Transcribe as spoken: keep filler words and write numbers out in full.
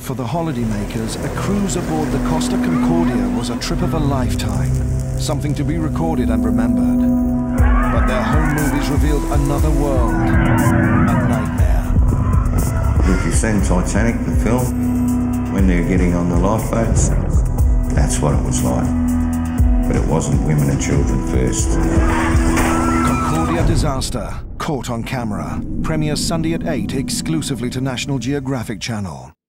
For the holidaymakers, a cruise aboard the Costa Concordia was a trip of a lifetime, something to be recorded and remembered. But their home movies revealed another world, a nightmare. If you've seen Titanic, the film, when they're getting on the lifeboats, that's what it was like. But it wasn't women and children first. Concordia disaster, caught on camera. Premieres Sunday at eight, exclusively to National Geographic Channel.